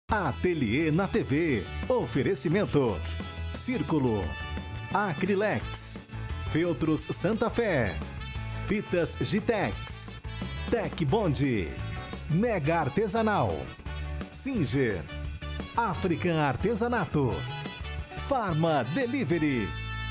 Ateliê na TV. Oferecimento. Círculo. Acrilex. Feltros Santa Fé. Fitas Gitex. Tec Bond. Mega Artesanal. Singer. African Artesanato. Farma Delivery.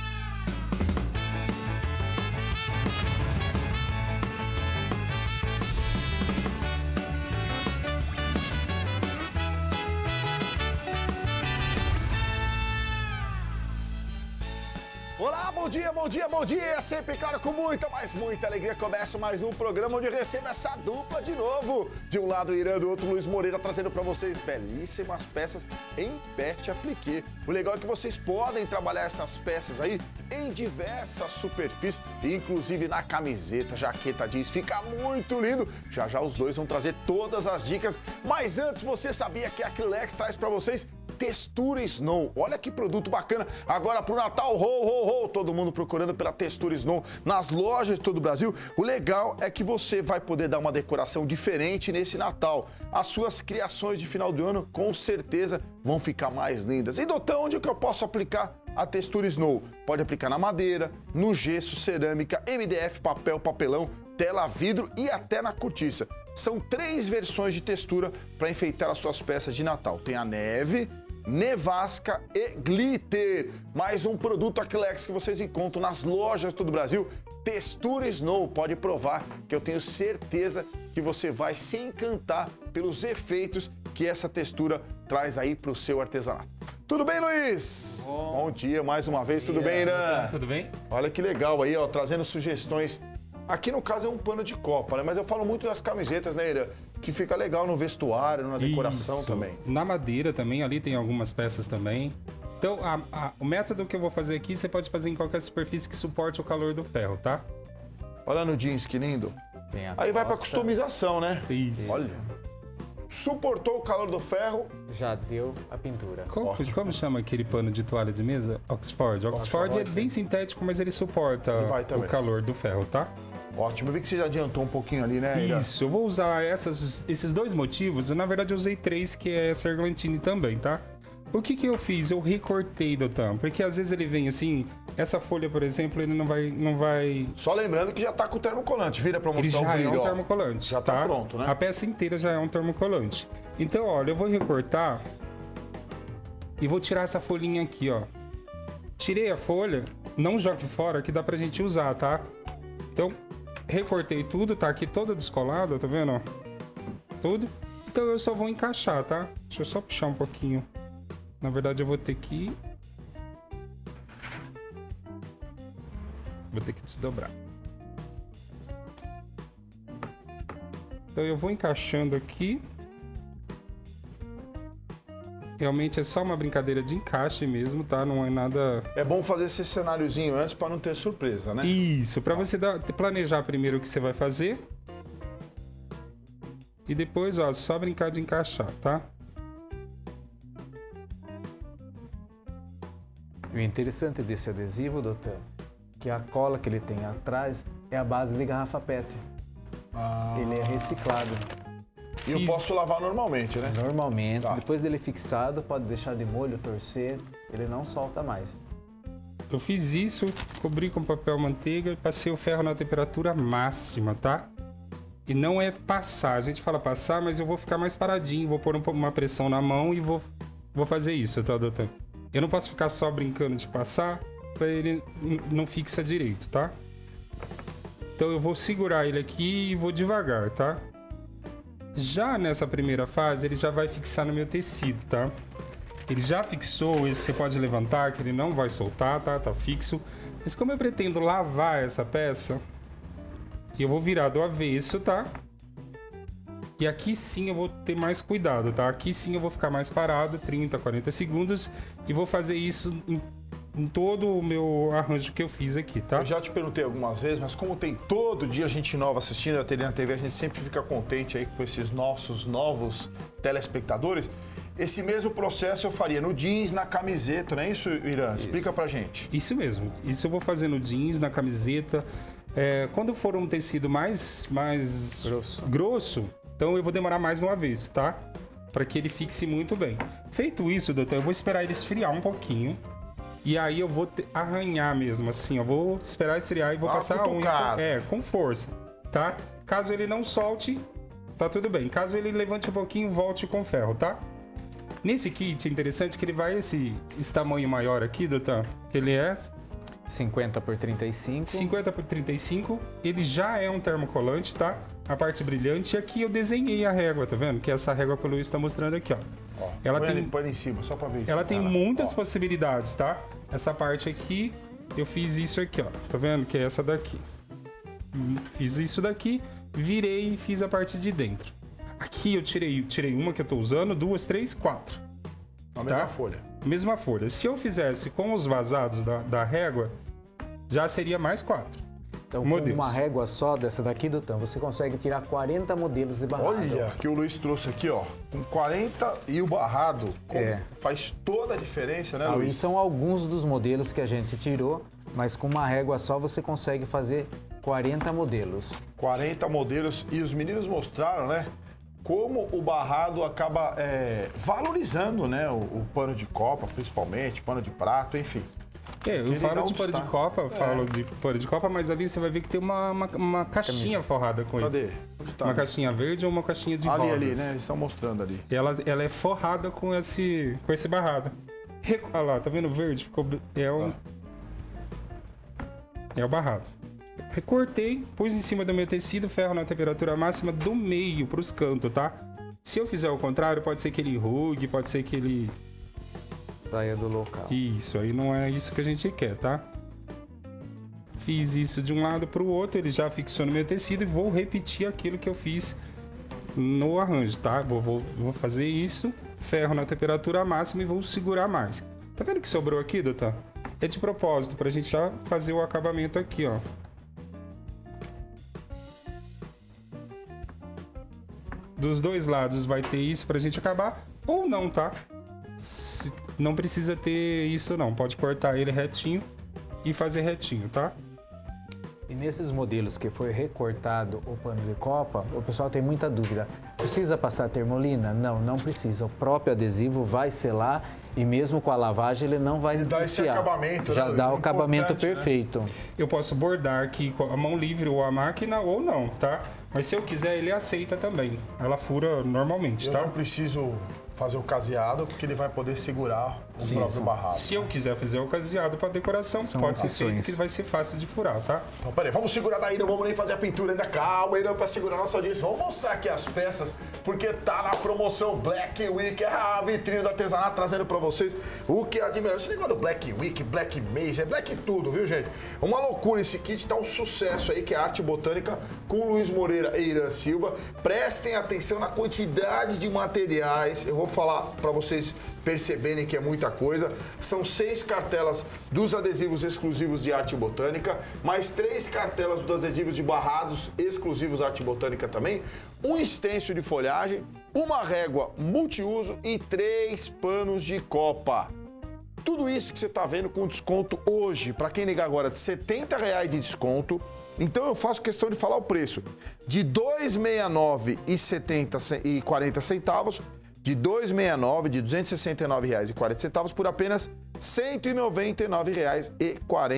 Olá, bom dia, bom dia, bom dia! Sempre, claro, com muita, mas muita alegria, começa mais um programa onde eu recebo essa dupla de novo. De um lado, Irã, do outro, Luiz Moreira, trazendo para vocês belíssimas peças em pet appliqué. O legal é que vocês podem trabalhar essas peças aí em diversas superfícies, inclusive na camiseta, jaqueta jeans, fica muito lindo. Já já os dois vão trazer todas as dicas, mas antes, você sabia que a Acrilex traz para vocês Textura Snow? Olha que produto bacana. Agora pro Natal, todo mundo procurando pela Textura Snow nas lojas de todo o Brasil. O legal é que você vai poder dar uma decoração diferente nesse Natal. As suas criações de final do ano com certeza vão ficar mais lindas. E Dotão, onde é que eu posso aplicar a Textura Snow? Pode aplicar na madeira, no gesso, cerâmica, MDF, papel, papelão, tela, vidro e até na cortiça. São 3 versões de textura para enfeitar as suas peças de Natal. Tem a neve, nevasca e glitter. Mais um produto Acrilex que vocês encontram nas lojas de todo o Brasil. Textura Snow. Pode provar que eu tenho certeza que você vai se encantar pelos efeitos que essa textura traz aí para o seu artesanato. Tudo bem, Luiz? Bom dia mais uma vez. Tudo bem, Irã? Tudo bem? Olha que legal aí, ó, trazendo sugestões. Aqui no caso é um pano de copa, né? Mas eu falo muito das camisetas, né, Irã? Que fica legal no vestuário, na decoração. Isso. Também. Na madeira também, ali tem algumas peças também. Então, o método que eu vou fazer aqui, você pode fazer em qualquer superfície que suporte o calor do ferro, tá? Olha no jeans, que lindo. Aí vai pra customização, né? Isso. Olha. Suportou o calor do ferro. Já deu a pintura. Como chama aquele pano de toalha de mesa? Oxford. Oxford é bem sintético, mas ele suporta o calor do ferro, tá? Ótimo, eu vi que você já adiantou um pouquinho ali, né, Ira? Isso, eu vou usar esses 2 motivos. Na verdade, eu usei 3, que é serglantine também, tá? O que eu fiz? Eu recortei, Dotan, porque às vezes ele vem assim, essa folha, por exemplo, ele não vai... Só lembrando que já tá com o termocolante, vira pra mostrar o brilho. Ele já é um termocolante, já tá pronto, né? A peça inteira já é um termocolante. Então, olha, eu vou recortar e vou tirar essa folhinha aqui, ó. Tirei a folha, não jogue fora, que dá pra gente usar, tá? Então, recortei tudo, tá aqui todo descolado, tá vendo, ó? Tudo. Então eu só vou encaixar, tá? Deixa eu só puxar um pouquinho. Na verdade, eu vou ter que... desdobrar. Então eu vou encaixando aqui. Realmente é só uma brincadeira de encaixe mesmo, tá? Não é nada... É bom fazer esse cenáriozinho antes para não ter surpresa, né? Isso, para você planejar primeiro o que você vai fazer. E depois, ó, só brincar de encaixar, tá? O interessante desse adesivo, doutor, que a cola que ele tem atrás é a base de garrafa PET. Ele é reciclado. E eu posso lavar normalmente, né? Normalmente. Tá. Depois dele fixado, pode deixar de molho, torcer, ele não solta mais. Eu fiz isso, cobri com papel manteiga, passei o ferro na temperatura máxima, tá? E não é passar, a gente fala passar, mas eu vou ficar mais paradinho, vou pôr uma pressão na mão e vou fazer isso, tá, doutor? Eu não posso ficar só brincando de passar, pra ele não fixa direito, tá? Então eu vou segurar ele aqui e vou devagar, tá? Já nessa primeira fase, ele já vai fixar no meu tecido, tá? Ele já fixou, você pode levantar, que ele não vai soltar, tá? Tá fixo. Mas como eu pretendo lavar essa peça, eu vou virar do avesso, tá? E aqui sim eu vou ter mais cuidado, tá? Aqui sim eu vou ficar mais parado, 30, 40 segundos. E vou fazer isso em todo o meu arranjo que eu fiz aqui, tá? Eu já te perguntei algumas vezes, mas como tem todo dia gente nova assistindo a Ateliê na TV, a gente sempre fica contente aí com esses nossos novos telespectadores. Esse mesmo processo eu faria no jeans, na camiseta, não é isso, Irã? Explica pra gente. Isso mesmo. Isso eu vou fazer no jeans, na camiseta. Quando for um tecido mais grosso, então eu vou demorar mais no avesso, tá? para que ele fixe muito bem. Feito isso, doutor, eu vou esperar ele esfriar um pouquinho. E aí eu vou arranhar mesmo, assim, eu vou esperar esfriar e vou passar a unha com força, tá? Caso ele não solte, tá tudo bem. Caso ele levante um pouquinho, volte com ferro, tá? Nesse kit é interessante que ele vai esse tamanho maior aqui, doutor, que ele é 50 por 35. 50 por 35, ele já é um termocolante, tá? A parte brilhante, e aqui eu desenhei a régua, tá vendo? Que é essa régua que o Luiz está mostrando aqui, ó. Ela põe em cima, só pra ver isso. Ela tem muitas possibilidades, tá? Essa parte aqui, eu fiz isso aqui, ó. Tá vendo? Que é essa daqui. Fiz isso daqui, virei e fiz a parte de dentro. Aqui eu tirei uma que eu tô usando, 2, 3, 4. A mesma folha. Mesma folha. Se eu fizesse com os vazados da régua, já seria mais 4. Então, com uma régua só dessa daqui, Doutor, você consegue tirar 40 modelos de barrado. Olha, que o Luiz trouxe aqui, ó. Com 40 e o barrado faz toda a diferença, né, Luiz? E são alguns dos modelos que a gente tirou, mas com uma régua só você consegue fazer 40 modelos. 40 modelos. E os meninos mostraram, né? Como o barrado acaba valorizando, né? O pano de copa, principalmente, pano de prato, enfim. Eu falo de pano de copa, mas ali você vai ver que tem uma caixinha forrada com ele. Cadê? Uma caixinha verde ou uma caixinha de rosas. Ali, né? Eles estão mostrando ali. Ela é forrada com esse barrado. Olha lá, tá vendo o verde? É o barrado. Recortei, pus em cima do meu tecido, ferro na temperatura máxima do meio para os cantos, tá? Se eu fizer o contrário, pode ser que ele rugue, pode ser que ele saia do local. Isso, aí não é isso que a gente quer, tá? Fiz isso de um lado para o outro, ele já fixou no meu tecido e vou repetir aquilo que eu fiz no arranjo, tá? Vou fazer isso, ferro na temperatura máxima e vou segurar mais. Tá vendo o que sobrou aqui, doutor? É de propósito, pra gente já fazer o acabamento aqui, ó. Dos dois lados vai ter isso pra gente acabar, ou não, tá? Não precisa ter isso não, pode cortar ele retinho e fazer retinho, tá? E nesses modelos que foi recortado o pano de copa, o pessoal tem muita dúvida. Precisa passar termolina? Não, não precisa. O próprio adesivo vai selar e mesmo com a lavagem ele não vai dá esse acabamento, já dá o acabamento perfeito. Né? Eu posso bordar aqui com a mão livre ou a máquina ou não, tá? Mas se eu quiser, ele aceita também. Ela fura normalmente, tá? Eu não preciso fazer o caseado, porque ele vai poder segurar o próprio barrado. Se eu quiser fazer o caseado para decoração, pode ser feito, que vai ser fácil de furar, tá? Então, peraí, vamos segurar daí, não vamos nem fazer a pintura ainda. Calma, Irã, para segurar nossa audiência. Vamos mostrar aqui as peças, porque tá na promoção Black Week, a vitrine do artesanato trazendo para vocês o que é admirável. Esse negócio do Black Week, Black Mês, é Black tudo, viu, gente? Uma loucura, esse kit tá um sucesso aí, que é a Arte Botânica com Luiz Moreira e Irã Silva. Prestem atenção na quantidade de materiais, eu vou falar para vocês perceberem que é muita coisa. São 6 cartelas dos adesivos exclusivos de Arte Botânica, mais 3 cartelas dos adesivos de barrados exclusivos da Arte Botânica também, um extenso de folhagem, uma régua multiuso e 3 panos de copa. Tudo isso que você está vendo com desconto hoje, para quem ligar agora, de R$ 70 de desconto. Então eu faço questão de falar o preço de R$ 269,40, de R$ 269, de R$ 269,40 por apenas R$ 199,40. R$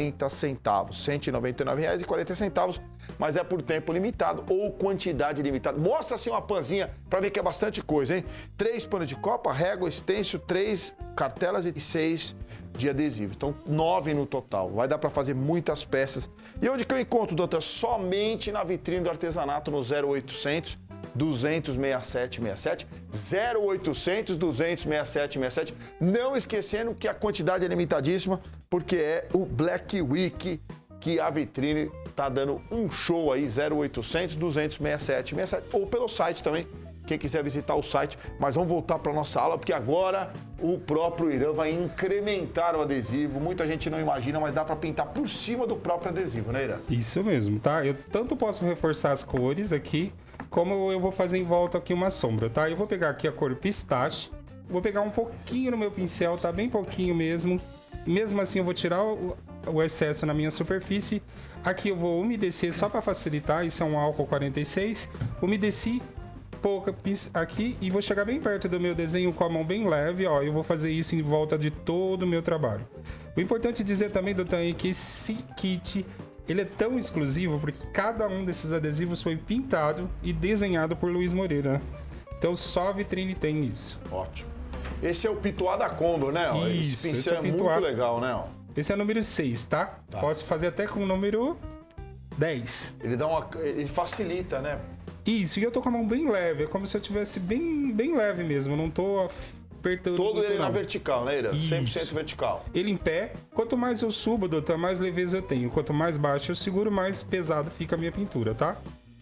199,40, mas é por tempo limitado ou quantidade limitada. Mostra assim uma panzinha para ver que é bastante coisa, hein? 3 panos de copa, régua, extenso, 3 cartelas e 6 de adesivo. Então, 9 no total. Vai dar para fazer muitas peças. E onde que eu encontro, doutor? Somente na vitrine do artesanato no 0800 200 6767, 0800 200 6767. Não esquecendo que a quantidade é limitadíssima, porque é o Black Week que a vitrine tá dando um show aí, 0800 200 6767, ou pelo site também, quem quiser visitar o site. Mas vamos voltar para nossa aula, porque agora o próprio Irã vai incrementar o adesivo. Muita gente não imagina, mas dá para pintar por cima do próprio adesivo, né, Irã? Isso mesmo, tá? Eu tanto posso reforçar as cores aqui, como eu vou fazer em volta aqui uma sombra, tá? Eu vou pegar aqui a cor pistache, vou pegar um pouquinho no meu pincel, tá? Bem pouquinho mesmo. Mesmo assim eu vou tirar o excesso na minha superfície. Aqui eu vou umedecer só para facilitar, isso é um álcool 46. Umedeci, pouca aqui e vou chegar bem perto do meu desenho com a mão bem leve, ó. Eu vou fazer isso em volta de todo o meu trabalho. O importante dizer também, doutor, é que esse kit, ele é tão exclusivo porque cada um desses adesivos foi pintado e desenhado por Luiz Moreira. Então só a vitrine tem isso. Ótimo. Esse é o Pituá da Condor, né? Isso, esse pincel é muito legal, né? Esse é o número 6, tá? Posso fazer até com o número 10. Ele facilita, né? Isso, e eu tô com a mão bem leve, é como se eu tivesse bem leve mesmo, não tô apertando todo muito, ele não. Na vertical, né, Irã? 100% vertical. Ele em pé, quanto mais eu subo, doutor, mais leveza eu tenho. Quanto mais baixo eu seguro, mais pesado fica a minha pintura, tá?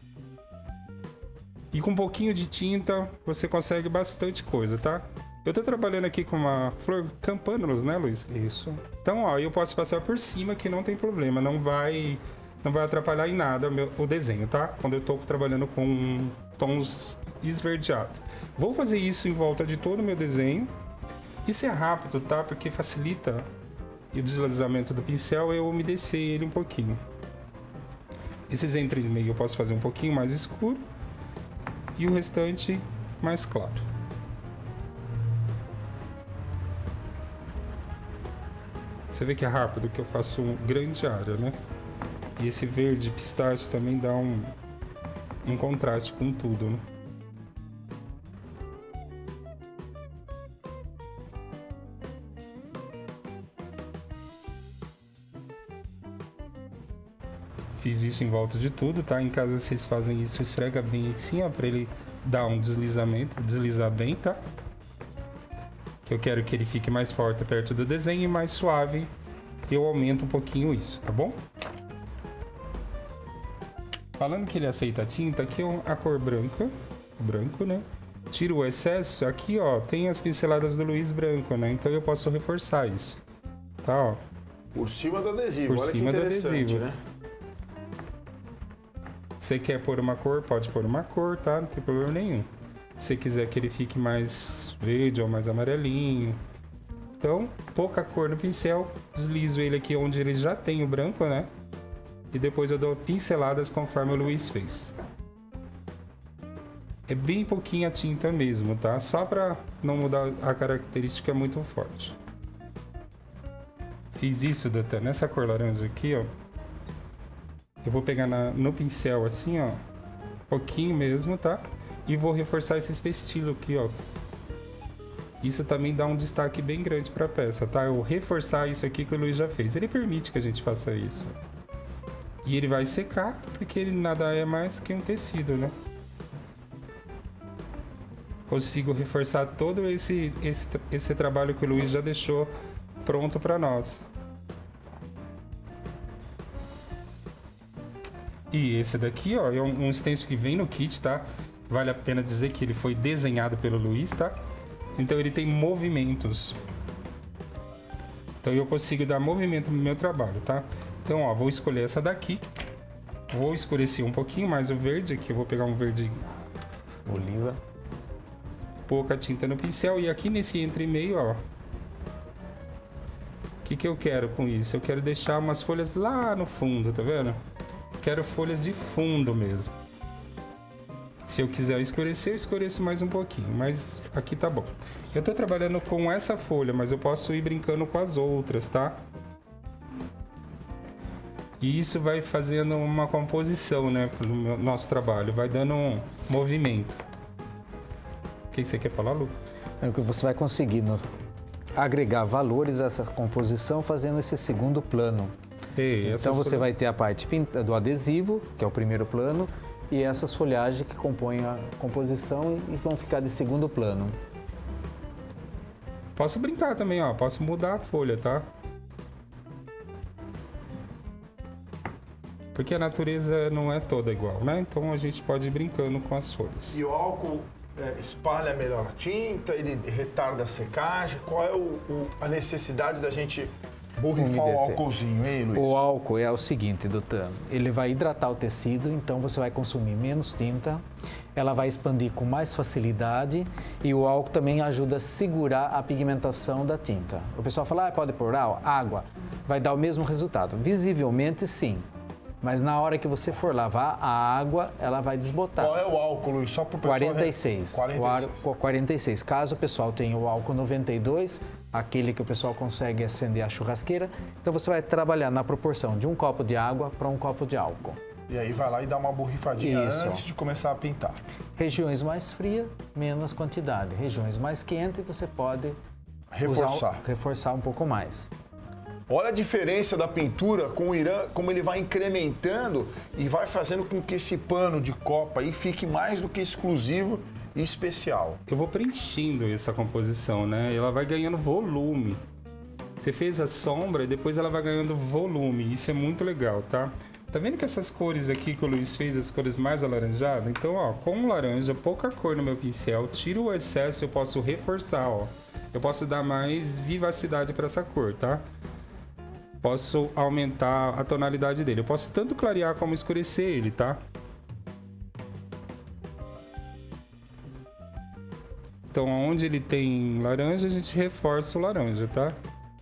E com um pouquinho de tinta, você consegue bastante coisa, tá? Eu tô trabalhando aqui com uma flor campânulus, né, Luiz? Isso. Então, ó, eu posso passar por cima que não tem problema, não vai atrapalhar em nada o desenho, tá? Quando eu tô trabalhando com tons esverdeados. Vou fazer isso em volta de todo o meu desenho. Isso é rápido, tá? Porque facilita o deslizamento do pincel eu umedecer ele um pouquinho. Esses entre meio eu posso fazer um pouquinho mais escuro e o restante mais claro. Você vê que é rápido, que eu faço uma grande área, né? E esse verde pistache também dá um contraste com tudo, né? Fiz isso em volta de tudo, tá? Em casa vocês fazem isso, esfrega bem assim, ó, pra ele dar um deslizamento, deslizar bem, tá? Que eu quero que ele fique mais forte perto do desenho e mais suave. Eu aumento um pouquinho isso, tá bom? Falando que ele aceita a tinta, aqui é a cor branca, branco, né? Tiro o excesso, aqui ó, tem as pinceladas do Luiz branco, né? Então eu posso reforçar isso, tá? Ó. Por cima do adesivo, Por olha que cima do interessante, adesivo. né? Você quer pôr uma cor, pode pôr uma cor, tá? Não tem problema nenhum. Se você quiser que ele fique mais verde ou mais amarelinho. Então, pouca cor no pincel, deslizo ele aqui onde ele já tem o branco, né? E depois eu dou pinceladas conforme o Luiz fez. É bem pouquinha tinta mesmo, tá? Só pra não mudar a característica muito forte. Fiz isso, doutor, nessa cor laranja aqui, ó. Eu vou pegar no pincel assim, ó. Pouquinho mesmo, tá? E vou reforçar esse pestilho aqui, ó. Isso também dá um destaque bem grande pra peça, tá? Eu vou reforçar isso aqui que o Luiz já fez. Ele permite que a gente faça isso. E ele vai secar, porque ele nada é mais que um tecido, né? Consigo reforçar todo esse trabalho que o Luiz já deixou pronto para nós. E esse daqui, ó, é um stencil que vem no kit, tá? Vale a pena dizer que ele foi desenhado pelo Luiz, tá? Então ele tem movimentos. Então eu consigo dar movimento no meu trabalho, tá? Então, ó, vou escolher essa daqui. Vou escurecer um pouquinho mais o verde aqui. Eu vou pegar um verde Oliva. Pouca tinta no pincel. E aqui nesse entre meio, ó. O que eu quero com isso? Eu quero deixar umas folhas lá no fundo, tá vendo? Quero folhas de fundo mesmo. Se eu quiser escurecer, eu escureço mais um pouquinho. Mas aqui tá bom. Eu tô trabalhando com essa folha, mas eu posso ir brincando com as outras, tá? E isso vai fazendo uma composição, né, pro nosso trabalho. Vai dando um movimento. O que você quer falar, Lu? É que você vai conseguindo agregar valores a essa composição fazendo esse segundo plano. Então você vai ter a parte do adesivo, que é o primeiro plano, e essas folhagens que compõem a composição e vão ficar de segundo plano. Posso brincar também, ó. Posso mudar a folha, tá? Porque a natureza não é toda igual, né? Então a gente pode ir brincando com as folhas. E o álcool espalha melhor a tinta, ele retarda a secagem. Qual é a necessidade da gente borrifar o álcoolzinho, hein, Luiz? O álcool é o seguinte, doutor, ele vai hidratar o tecido, então você vai consumir menos tinta, ela vai expandir com mais facilidade e o álcool também ajuda a segurar a pigmentação da tinta. O pessoal fala, pode pôr água, vai dar o mesmo resultado. Visivelmente, sim. Mas na hora que você for lavar, a água, ela vai desbotar. Qual é o álcool, Luiz? Só para o pessoal... 46. 46. Caso o pessoal tenha o álcool 92, aquele que o pessoal consegue acender a churrasqueira, então você vai trabalhar na proporção de um copo de água para um copo de álcool. E aí vai lá e dá uma borrifadinha antes de começar a pintar. Regiões mais frias, menos quantidade. Regiões mais quentes, você pode reforçar um pouco mais. Olha a diferença da pintura com o Irã, como ele vai incrementando e vai fazendo com que esse pano de copa aí fique mais do que exclusivo e especial. Eu vou preenchendo essa composição, né? Ela vai ganhando volume. Você fez a sombra e depois ela vai ganhando volume. Isso é muito legal, tá? Tá vendo que essas cores aqui que o Luiz fez, as cores mais alaranjadas? Então, ó, com laranja, pouca cor no meu pincel, tiro o excesso, eu posso reforçar, ó. Eu posso dar mais vivacidade para essa cor, tá? Posso aumentar a tonalidade dele. Eu posso tanto clarear como escurecer ele, tá? Então, onde ele tem laranja, a gente reforça o laranja, tá?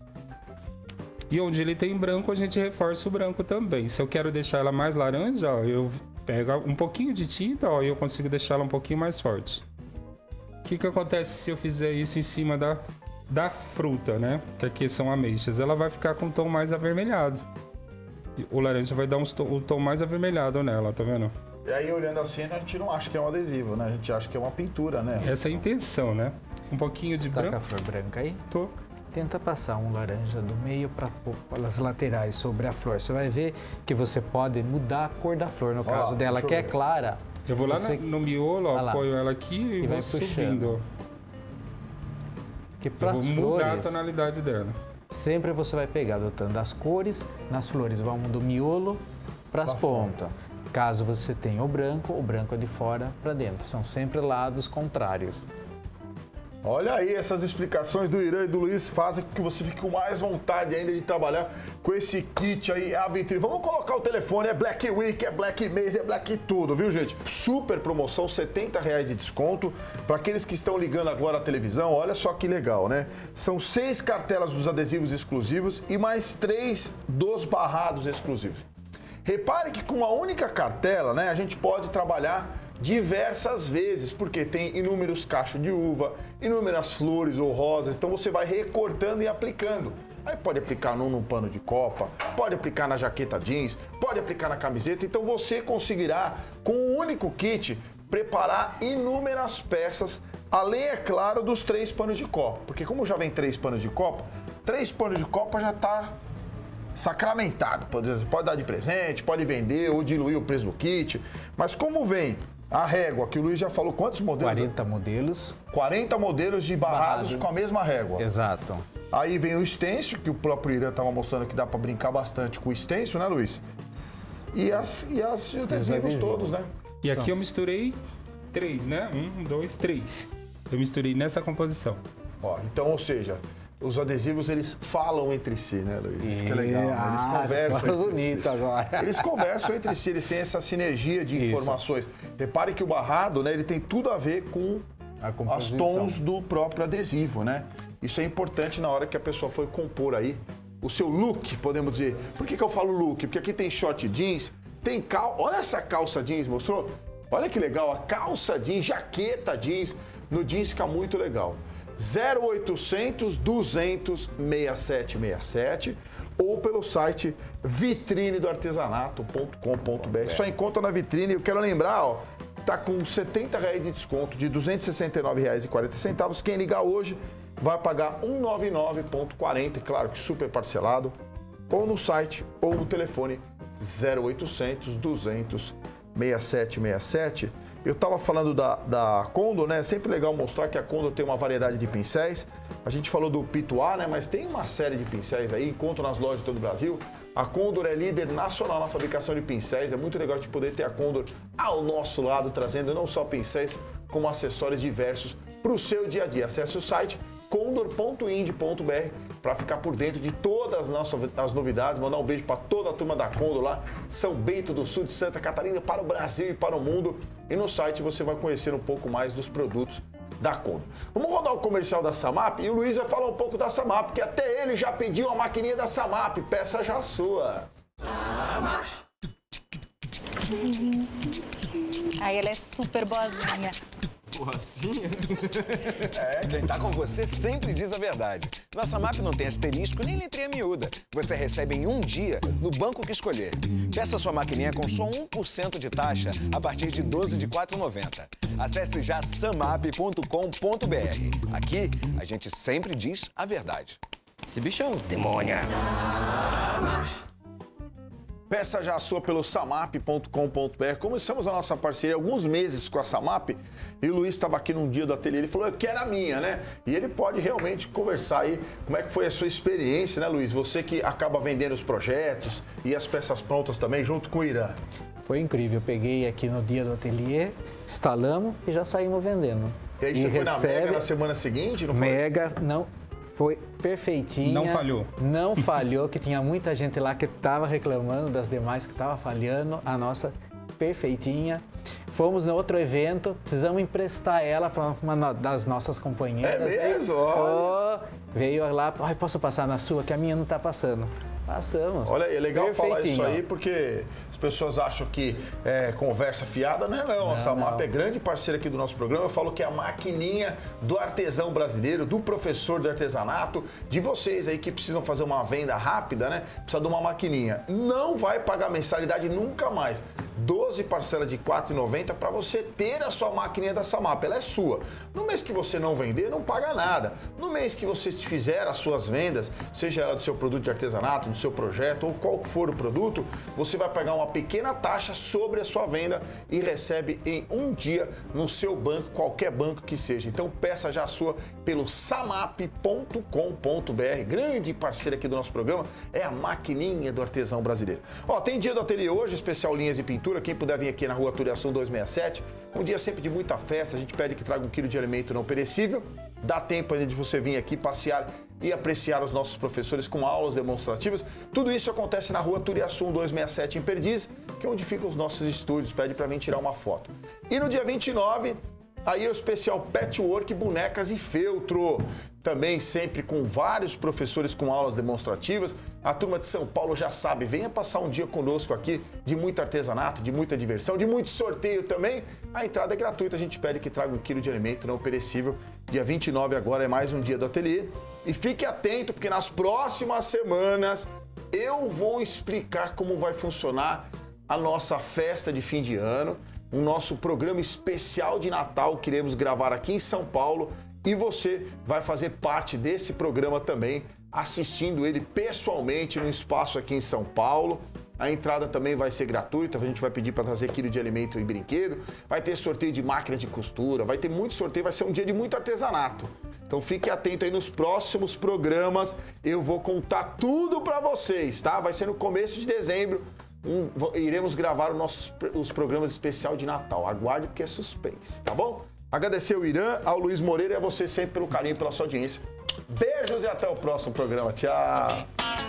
E onde ele tem branco, a gente reforça o branco também. Se eu quero deixar ela mais laranja, ó, eu pego um pouquinho de tinta, ó, e eu consigo deixar ela um pouquinho mais forte. O que acontece se eu fizer isso em cima da fruta, né? Que aqui são ameixas. Ela vai ficar com um tom mais avermelhado. O laranja vai dar o tom mais avermelhado nela, tá vendo? E aí, olhando assim, a gente não acha que é um adesivo, né? A gente acha que é uma pintura, né? Essa é a intenção, né? Um pouquinho de branco. Tá com a flor branca aí? Tô. Tenta passar um laranja do meio para as laterais sobre a flor. Você vai ver que você pode mudar a cor da flor. No caso dela, que é clara. Eu vou lá no miolo, ó, apoio ela aqui e vou subindo. Que para as flores, mudar a tonalidade dela. Sempre você vai pegar, adotando as cores. Nas flores, vamos do miolo para as pontas. Caso você tenha o branco é de fora para dentro. São sempre lados contrários. Olha aí, essas explicações do Irã e do Luiz fazem com que você fique com mais vontade ainda de trabalhar com esse kit aí, a vitrine. Vamos colocar o telefone, é Black Week, é Black Mês, é Black tudo, viu, gente? Super promoção, R$70 de desconto. Para aqueles que estão ligando agora a televisão, olha só que legal, né? São 6 cartelas dos adesivos exclusivos e mais 3 dos barrados exclusivos. Repare que com uma única cartela, né, a gente pode trabalhar diversas vezes, porque tem inúmeros cachos de uva, inúmeras flores ou rosas, então você vai recortando e aplicando. Aí pode aplicar num pano de copa, pode aplicar na jaqueta jeans, pode aplicar na camiseta, então você conseguirá, com um único kit, preparar inúmeras peças, além, é claro, dos 3 panos de copa, porque como já vem 3 panos de copa, 3 panos de copa já está sacramentado, pode dar de presente, pode vender ou diluir o preço do kit, mas como vem a régua, que o Luiz já falou, quantos modelos? 40 modelos. 40 modelos de barrados com a mesma régua. Exato. Aí vem o stencil, que o próprio Irã estava mostrando que dá para brincar bastante com o stencil, né, Luiz? E os adesivos todos, né? E aqui eu misturei 3, né? 1, 2, 3. Eu misturei nessa composição. Ó, então, ou seja, os adesivos, eles falam entre si, né, Luiz? Isso que é legal. Eles conversam entre bonito si. Agora. Eles conversam entre si, eles têm essa sinergia de informações. Repare que o barrado, né, ele tem tudo a ver com as tons do próprio adesivo, né? Isso é importante na hora que a pessoa for compor aí o seu look, podemos dizer. Por que eu falo look? Porque aqui tem short jeans, tem olha essa calça jeans, mostrou? Olha que legal, a calça jeans, jaqueta jeans, no jeans fica muito legal. 0800 200 6767 ou pelo site vitrinedoartesanato.com.br. Só encontra na vitrine. Eu quero lembrar, ó, tá com R$70 de desconto de R$ 269,40. Quem ligar hoje vai pagar R$ 199,40, claro que super parcelado, ou no site ou no telefone 0800 200 6767. Eu estava falando da Condor, né? É sempre legal mostrar que a Condor tem uma variedade de pincéis. A gente falou do Pituá, né? Mas tem uma série de pincéis aí, encontro nas lojas de todo o Brasil. A Condor é líder nacional na fabricação de pincéis. É muito legal de poder ter a Condor ao nosso lado, trazendo não só pincéis, como acessórios diversos para o seu dia a dia. Acesse o site condor.ind.br para ficar por dentro de todas as novidades. Mandar um beijo para toda a turma da Condor lá, São Bento do Sul de Santa Catarina, para o Brasil e para o mundo. E no site você vai conhecer um pouco mais dos produtos da Condor. Vamos rodar o comercial da Samap e o Luiz vai falar um pouco da Samap, porque até ele já pediu a maquininha da Samap. Peça já a sua. Aí ela é super boazinha. Boazinha? Quem tá com você sempre diz a verdade. Nossa MAP não tem asterisco nem letrinha miúda. Você recebe em um dia no banco que escolher. Peça sua maquininha com só 1% de taxa a partir de 12 de R$ 4,90. Acesse já samap.com.br. Aqui, a gente sempre diz a verdade. Esse bicho é um demônio. Peça já a sua pelo samap.com.br. Começamos a nossa parceria há alguns meses com a Samap e o Luiz estava aqui num dia do ateliê, ele falou, eu quero a minha, né? E ele pode realmente conversar aí como é que foi a sua experiência, né, Luiz? Você que acaba vendendo os projetos e as peças prontas também, junto com o Irã. Foi incrível, eu peguei aqui no dia do ateliê, instalamos e já saímos vendendo. E aí você foi na Mega na semana seguinte, não foi? Mega, não... Foi perfeitinha. Não falhou. Não falhou, que tinha muita gente lá que estava reclamando das demais que estava falhando. A nossa perfeitinha. Fomos no outro evento, precisamos emprestar ela para uma das nossas companheiras. É mesmo? Veio lá, posso passar na sua, que a minha não está passando. Passamos. Olha aí, é legal falar isso aí, porque as pessoas acham que é conversa fiada, não é não. A Samap é grande parceira aqui do nosso programa. Eu falo que é a maquininha do artesão brasileiro, do professor de artesanato, de vocês aí que precisam fazer uma venda rápida, né? Precisa de uma maquininha. Não vai pagar mensalidade nunca mais. 12 parcelas de R$ 4,90 para você ter a sua maquininha da Samap. Ela é sua. No mês que você não vender, não paga nada. No mês que você fizer as suas vendas, seja ela do seu produto de artesanato, do seu projeto ou qual for o produto, você vai pagar uma pequena taxa sobre a sua venda e recebe em um dia no seu banco, qualquer banco que seja. Então peça já a sua pelo samap.com.br. Grande parceira aqui do nosso programa é a maquininha do artesão brasileiro. Ó, tem dia do ateliê hoje, especial linhas e pintura. Quem puder vir aqui na Rua Turiaçu 267, um dia sempre de muita festa, a gente pede que traga 1 quilo de alimento não perecível. Dá tempo ainda de você vir aqui passear e apreciar os nossos professores com aulas demonstrativas. Tudo isso acontece na Rua Turiaçu 267 em Perdizes, que é onde ficam os nossos estúdios. Pede para mim tirar uma foto. E no dia 29, aí é o especial Patchwork, bonecas e feltro. Também sempre com vários professores com aulas demonstrativas. A turma de São Paulo já sabe, venha passar um dia conosco aqui de muito artesanato, de muita diversão, de muito sorteio também. A entrada é gratuita, a gente pede que traga 1 quilo de alimento não perecível. Dia 29 agora é mais um dia do ateliê. E fique atento, porque nas próximas semanas eu vou explicar como vai funcionar a nossa festa de fim de ano, o nosso programa especial de Natal que iremos gravar aqui em São Paulo. E você vai fazer parte desse programa também, assistindo ele pessoalmente no espaço aqui em São Paulo. A entrada também vai ser gratuita, a gente vai pedir para trazer quilo de alimento e brinquedo. Vai ter sorteio de máquina de costura, vai ter muito sorteio, vai ser um dia de muito artesanato. Então fique atento aí nos próximos programas, eu vou contar tudo para vocês, tá? Vai ser no começo de dezembro, iremos gravar os programas especial de Natal. Aguarde porque é suspense, tá bom? Agradecer ao Irã, ao Luiz Moreira e a você sempre pelo carinho, pela sua audiência. Beijos e até o próximo programa. Tchau!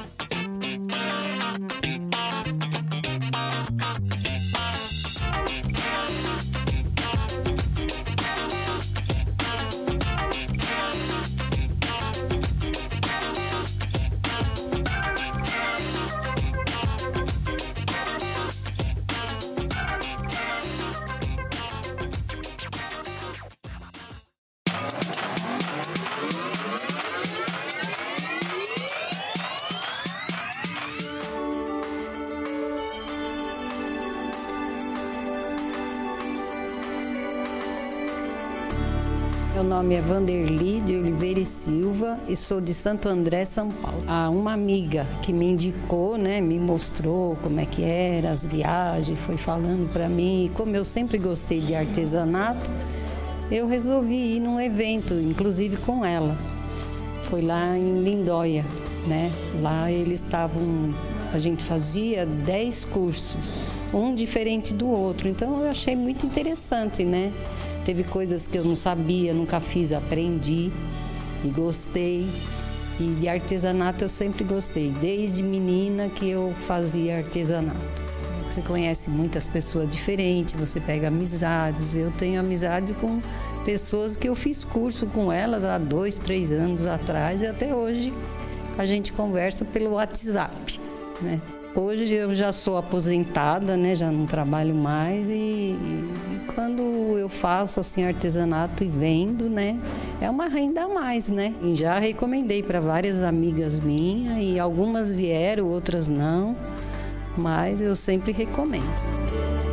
Meu nome é Vanderli de Oliveira e Silva e sou de Santo André, São Paulo. Uma amiga que me indicou, né, me mostrou como é que era as viagens, foi falando para mim. E como eu sempre gostei de artesanato, eu resolvi ir num evento, inclusive com ela. Foi lá em Lindóia, né? Lá eles estavam, a gente fazia 10 cursos, um diferente do outro. Então eu achei muito interessante, né? Teve coisas que eu não sabia, nunca fiz, aprendi e gostei. E de artesanato eu sempre gostei, desde menina que eu fazia artesanato. Você conhece muitas pessoas diferentes, você pega amizades. Eu tenho amizade com pessoas que eu fiz curso com elas há 2, 3 anos atrás e até hoje a gente conversa pelo WhatsApp, né? Hoje eu já sou aposentada, né? Já não trabalho mais e quando eu faço assim artesanato e vendo, né? É uma renda a mais, né? E já recomendei para várias amigas minhas e algumas vieram, outras não, mas eu sempre recomendo.